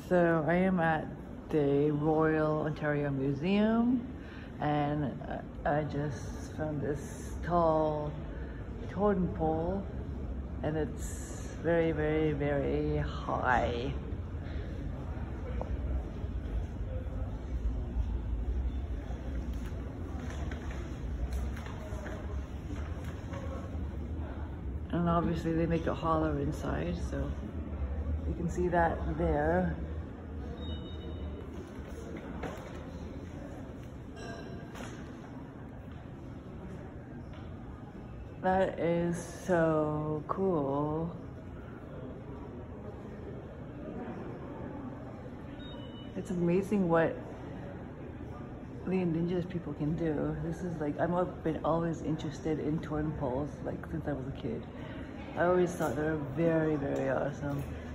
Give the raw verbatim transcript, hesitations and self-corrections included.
So I am at the Royal Ontario Museum, and I just found this tall totem pole, and it's very, very, very high. And obviously they make it hollow inside, so you can see that there. That is so cool. It's amazing what the indigenous people can do. This is like, I've been always interested in totem poles, like since I was a kid. I always thought they were very, very awesome.